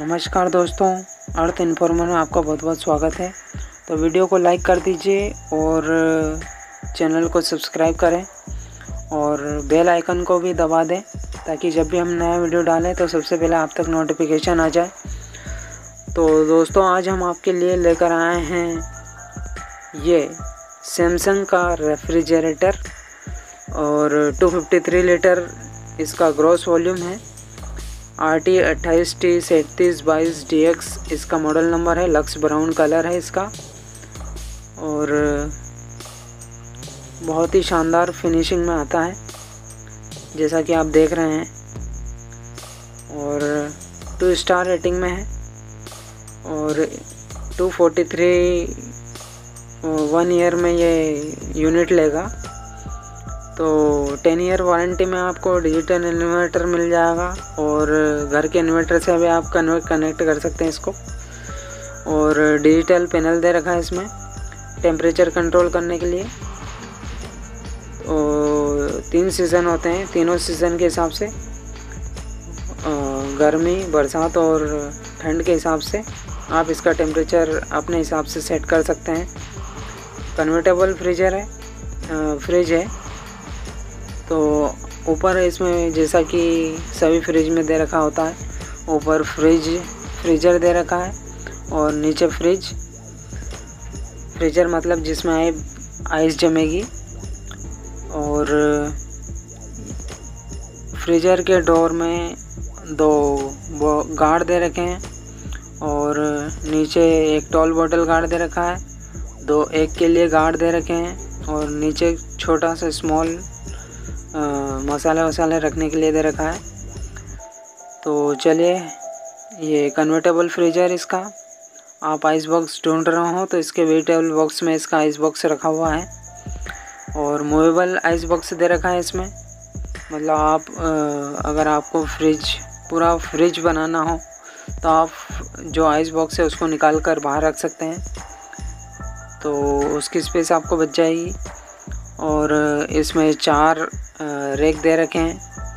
नमस्कार दोस्तों, अर्थ इन्फॉर्मर में आपका बहुत बहुत स्वागत है। तो वीडियो को लाइक कर दीजिए और चैनल को सब्सक्राइब करें और बेल आइकन को भी दबा दें ताकि जब भी हम नया वीडियो डालें तो सबसे पहले आप तक नोटिफिकेशन आ जाए। तो दोस्तों, आज हम आपके लिए लेकर आए हैं ये सैमसंग का रेफ्रिजरेटर और 253 लीटर इसका ग्रॉस वॉल्यूम है। RT 28T3722DX इसका मॉडल नंबर है। लक्स ब्राउन कलर है इसका और बहुत ही शानदार फिनिशिंग में आता है जैसा कि आप देख रहे हैं, और 2 स्टार रेटिंग में है और 243 1 ईयर में ये यूनिट लेगा। तो 10 ईयर वारंटी में आपको डिजिटल इन्वर्टर मिल जाएगा और घर के इन्वर्टर से भी आप कनेक्ट कर सकते हैं इसको। और डिजिटल पैनल दे रखा है इसमें टेम्परेचर कंट्रोल करने के लिए। और 3 सीज़न होते हैं, तीनों सीज़न के हिसाब से गर्मी, बरसात और ठंड के हिसाब से आप इसका टेम्परेचर अपने हिसाब से सेट कर सकते हैं। कन्वर्टेबल फ्रिज है। तो ऊपर इसमें जैसा कि सभी फ्रिज में दे रखा होता है, ऊपर फ्रीजर दे रखा है और नीचे फ्रीजर मतलब जिसमें आइस जमेगी। और फ्रीजर के डोर में 2 गार्ड दे रखे हैं और नीचे एक टॉल बॉटल गार्ड दे रखा है, 2 एक के लिए गार्ड दे रखे हैं और नीचे छोटा सा स्मॉल मसाले रखने के लिए दे रखा है। तो चलिए, ये कन्वर्टेबल फ्रीजर इसका आप आइस बॉक्स ढूंढ रहे हो तो इसके वेजिटेबल बॉक्स में इसका आइस बॉक्स रखा हुआ है और मूवेबल आइस बॉक्स दे रखा है इसमें। मतलब आप अगर आपको पूरा फ्रिज बनाना हो तो आप जो आइस बॉक्स है उसको निकाल कर बाहर रख सकते हैं, तो उसकी स्पेस आपको बच जाएगी। और इसमें 4 रैक दे रखे हैं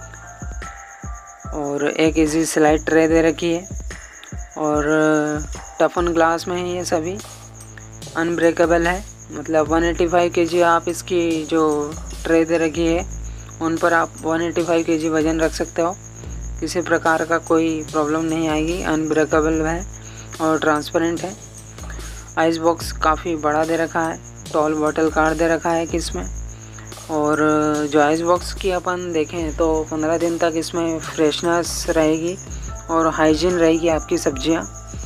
और एक इजी स्लाइड ट्रे दे रखी है और टफन ग्लास में है। ये सभी अनब्रेकेबल है, मतलब 185 kg आप इसकी जो ट्रे दे रखी है उन पर आप 185 kg वज़न रख सकते हो। किसी प्रकार का कोई प्रॉब्लम नहीं आएगी, अनब्रेकेबल है और ट्रांसपेरेंट है। आइस बॉक्स काफ़ी बड़ा दे रखा है, टॉल बॉटल कार्ड दे रखा है कि इसमें। और जो आइस बॉक्स की अपन देखें तो 15 दिन तक इसमें फ्रेशनेस रहेगी और हाइजीन रहेगी आपकी सब्जियां।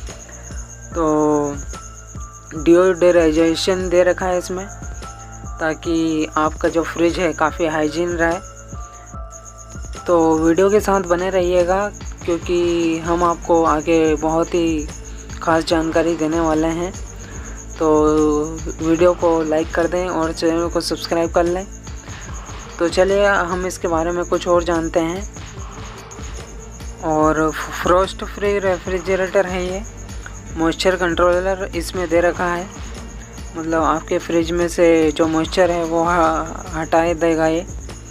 तो डिओडराइजेशन दे रखा है इसमें ताकि आपका जो फ्रिज है काफ़ी हाइजीन रहे। तो वीडियो के साथ बने रहिएगा क्योंकि हम आपको आगे बहुत ही ख़ास जानकारी देने वाले हैं। तो वीडियो को लाइक कर दें और चैनल को सब्सक्राइब कर लें। तो चलिए, हम इसके बारे में कुछ और जानते हैं। और फ्रोस्ट फ्री रेफ्रिजरेटर है ये। मॉइस्चर कंट्रोलर इसमें दे रखा है, मतलब आपके फ्रिज में से जो मॉइस्चर है वो हटा देगा ये।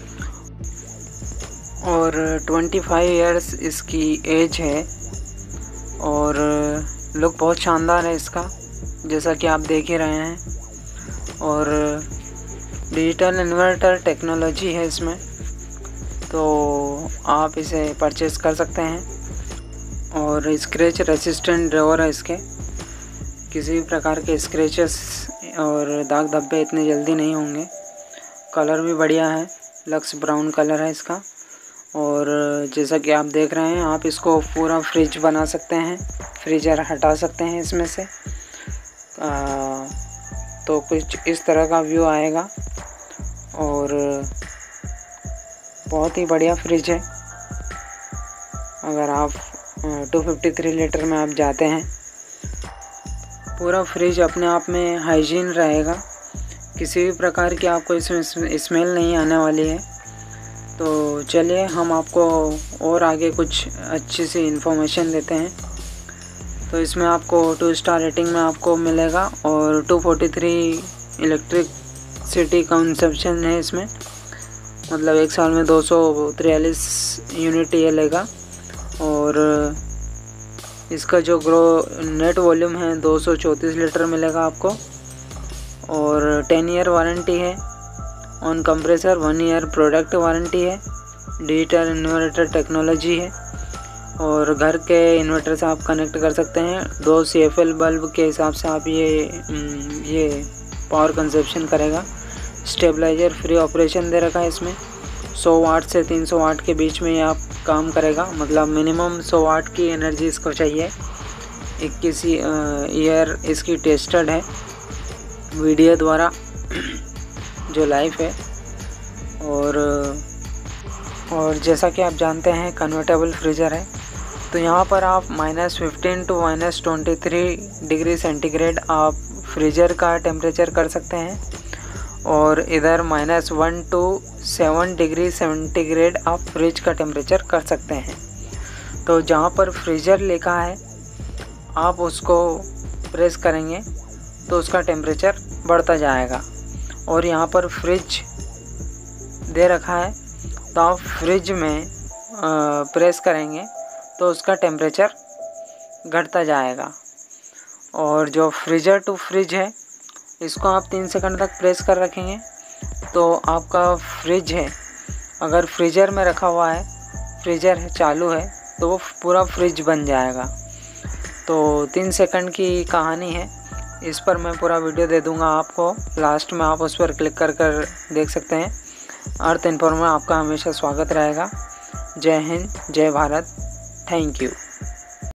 और 25 इयर्स इसकी एज है और लुक बहुत शानदार है इसका, जैसा कि आप देख ही रहे हैं। और डिजिटल इन्वर्टर टेक्नोलॉजी है इसमें, तो आप इसे परचेस कर सकते हैं। और स्क्रैच रेसिस्टेंट ड्रॉवर है इसके, किसी भी प्रकार के स्क्रैचेस और दाग धब्बे इतने जल्दी नहीं होंगे। कलर भी बढ़िया है, लक्स ब्राउन कलर है इसका। और जैसा कि आप देख रहे हैं, आप इसको पूरा फ्रिज बना सकते हैं, फ्रीजर हटा सकते हैं इसमें से। तो कुछ इस तरह का व्यू आएगा और बहुत ही बढ़िया फ्रिज है। अगर आप 253 लीटर में आप जाते हैं, पूरा फ्रिज अपने आप में हाइजीन रहेगा, किसी भी प्रकार की आपको इसमें स्मेल नहीं आने वाली है। तो चलिए, हम आपको और आगे कुछ अच्छी सी इन्फॉर्मेशन देते हैं। तो इसमें आपको 2 स्टार रेटिंग में आपको मिलेगा और 243 इलेक्ट्रिसिटी कंजप्शन है इसमें, मतलब 1 साल में 243 यूनिट ये लेगा। और इसका जो नेट वॉल्यूम है 234 लीटर मिलेगा आपको। और 10 ईयर वारंटी है on compressor, 1 year product warranty है, डिजिटल इन्वर्टर टेक्नोलॉजी है और घर के इन्वर्टर से आप कनेक्ट कर सकते हैं। 2 CFL बल्ब के हिसाब से आप ये पावर कंजप्शन करेगा। स्टेबलाइजर फ्री ऑपरेशन दे रखा है इसमें। 100 वाट से 300 वाट के बीच में ये आप काम करेगा, मतलब मिनिमम 100 वाट की एनर्जी इसको चाहिए। 21 ईयर इसकी टेस्टेड है वीडियो द्वारा जो लाइव है। और जैसा कि आप जानते हैं कन्वर्टेबल फ्रीज़र है, तो यहाँ पर आप -15 to -23 डिग्री सेंटीग्रेड आप फ्रीज़र का टेम्परेचर कर सकते हैं और इधर -1 to 7 डिग्री सेंटीग्रेड आप फ्रिज का टेम्परेचर कर सकते हैं। तो जहाँ पर फ्रीज़र लिखा है आप उसको प्रेस करेंगे तो उसका टेम्परेचर बढ़ता जाएगा। और यहाँ पर फ्रिज दे रखा है तो आप फ्रिज में प्रेस करेंगे तो उसका टेम्परेचर घटता जाएगा। और जो फ्रीज़र टू फ्रिज है इसको आप 3 सेकंड तक प्रेस कर रखेंगे तो आपका फ्रिज है, अगर फ्रीज़र में रखा हुआ है, फ्रीज़र है चालू है, तो वो पूरा फ्रिज बन जाएगा। तो 3 सेकंड की कहानी है, इस पर मैं पूरा वीडियो दे दूंगा आपको, लास्ट में आप उस पर क्लिक कर देख सकते हैं। अर्थ इन्फॉर्म में आपका हमेशा स्वागत रहेगा। जय हिंद, जय भारत, थैंक यू।